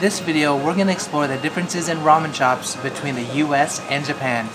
this video, we're going to explore the differences in ramen shops between the US and Japan.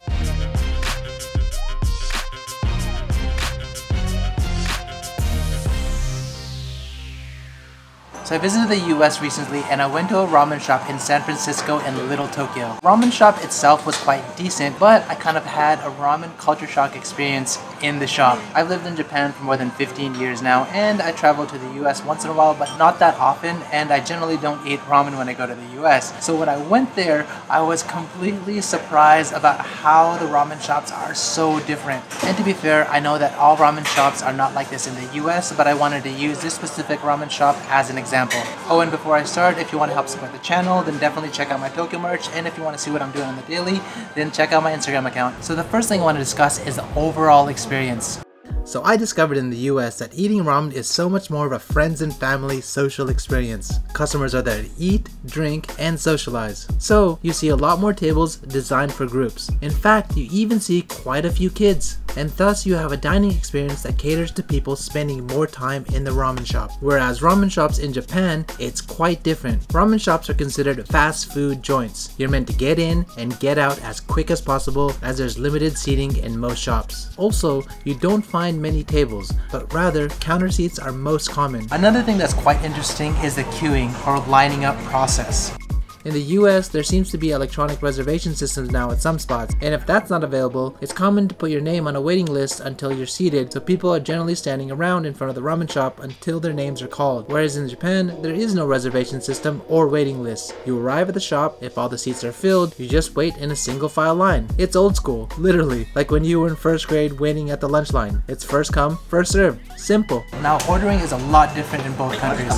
So I visited the US recently and I went to a ramen shop in San Francisco and Little Tokyo. Ramen shop itself was quite decent, but I kind of had a ramen culture shock experience in the shop. I've lived in Japan for more than 15 years now, and I travel to the US once in a while, but not that often, and I generally don't eat ramen when I go to the US. So when I went there, I was completely surprised about how the ramen shops are so different. And to be fair, I know that all ramen shops are not like this in the US, but I wanted to use this specific ramen shop as an example. Oh, and before I start, if you want to help support the channel, then definitely check out my Tokyo merch, and if you want to see what I'm doing on the daily, then check out my Instagram account. So the first thing I want to discuss is the overall experience. So I discovered in the US that eating ramen is so much more of a friends and family social experience. Customers are there to eat, drink, and socialize. So you see a lot more tables designed for groups. In fact, you even see quite a few kids. And thus you have a dining experience that caters to people spending more time in the ramen shop. Whereas ramen shops in Japan, it's quite different. Ramen shops are considered fast food joints. You're meant to get in and get out as quick as possible, as there's limited seating in most shops. Also, you don't find many tables, but rather counter seats are most common. Another thing that's quite interesting is the queuing or lining up process. In the US, there seems to be electronic reservation systems now at some spots, and if that's not available, it's common to put your name on a waiting list until you're seated, so people are generally standing around in front of the ramen shop until their names are called. Whereas in Japan, there is no reservation system or waiting list. You arrive at the shop, if all the seats are filled, you just wait in a single file line. It's old school, literally, like when you were in first grade waiting at the lunch line. It's first come, first served. Simple. Now ordering is a lot different in both countries.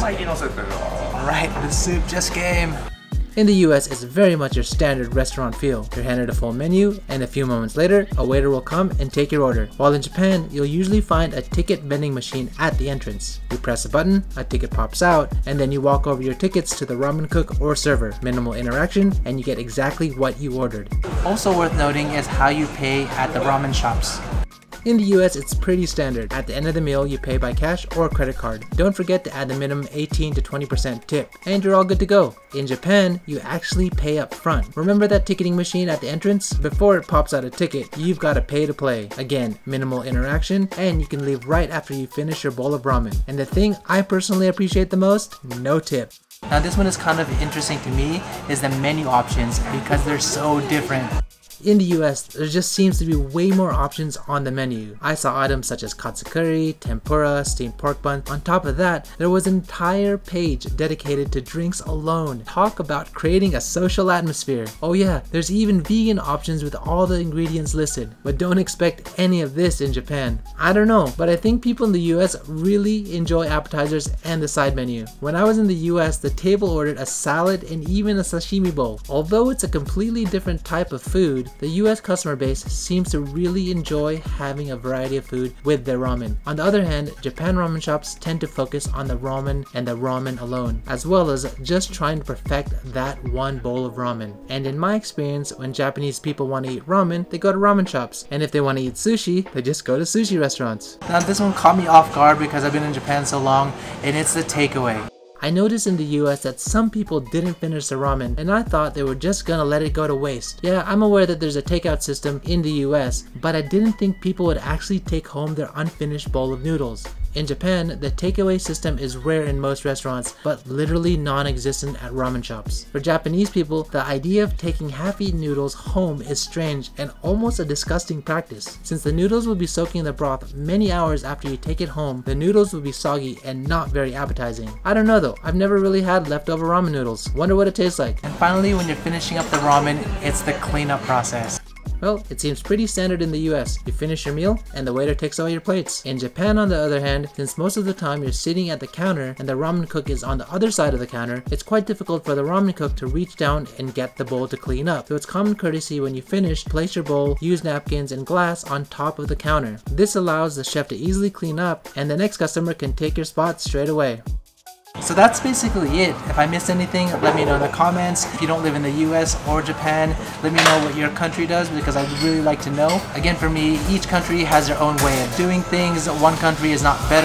Alright, the soup just came. In the US, it's very much your standard restaurant feel. You're handed a full menu, and a few moments later, a waiter will come and take your order. While in Japan, you'll usually find a ticket vending machine at the entrance. You press a button, a ticket pops out, and then you walk over your tickets to the ramen cook or server. Minimal interaction, and you get exactly what you ordered. Also worth noting is how you pay at the ramen shops. In the US, it's pretty standard. At the end of the meal, you pay by cash or credit card. Don't forget to add the minimum 18 to 20% tip, and you're all good to go. In Japan, you actually pay up front. Remember that ticketing machine at the entrance? Before it pops out a ticket, you've got to pay to play. Again, minimal interaction, and you can leave right after you finish your bowl of ramen. And the thing I personally appreciate the most, no tip. Now this one is kind of interesting to me, is the menu options, because they're so different. In the US, there just seems to be way more options on the menu. I saw items such as katsu curry, tempura, steamed pork bun. On top of that, there was an entire page dedicated to drinks alone. Talk about creating a social atmosphere. Oh yeah, there's even vegan options with all the ingredients listed. But don't expect any of this in Japan. I don't know, but I think people in the US really enjoy appetizers and the side menu. When I was in the US, the table ordered a salad and even a sashimi bowl. Although it's a completely different type of food, the US customer base seems to really enjoy having a variety of food with their ramen. On the other hand, Japan ramen shops tend to focus on the ramen and the ramen alone, as well as just trying to perfect that one bowl of ramen. And in my experience, when Japanese people want to eat ramen, they go to ramen shops. And if they want to eat sushi, they just go to sushi restaurants. Now this one caught me off guard because I've been in Japan so long, and it's the takeaway. I noticed in the US that some people didn't finish the ramen, and I thought they were just gonna let it go to waste. Yeah, I'm aware that there's a takeout system in the US, but I didn't think people would actually take home their unfinished bowl of noodles. In Japan, the takeaway system is rare in most restaurants, but literally non-existent at ramen shops. For Japanese people, the idea of taking half-eaten noodles home is strange and almost a disgusting practice. Since the noodles will be soaking in the broth many hours after you take it home, the noodles will be soggy and not very appetizing. I don't know though, I've never really had leftover ramen noodles. Wonder what it tastes like. And finally, when you're finishing up the ramen, it's the cleanup process. Well, it seems pretty standard in the US. You finish your meal and the waiter takes all your plates. In Japan, on the other hand, since most of the time you're sitting at the counter and the ramen cook is on the other side of the counter, it's quite difficult for the ramen cook to reach down and get the bowl to clean up. So it's common courtesy when you finish, place your bowl, use napkins and glass on top of the counter. This allows the chef to easily clean up and the next customer can take your spot straight away. So that's basically it. If I missed anything, let me know in the comments. If you don't live in the US or Japan, let me know what your country does because I'd really like to know. Again, for me, each country has their own way of doing things. One country is not better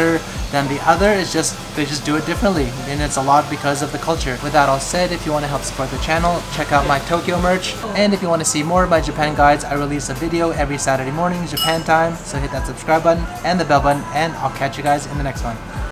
Then the other is they just do it differently, and it's a lot because of the culture. With that all said, if you want to help support the channel, check out my Tokyo merch. And if you want to see more of my Japan guides, I release a video every Saturday morning Japan time, so hit that subscribe button and the bell button, and I'll catch you guys in the next one.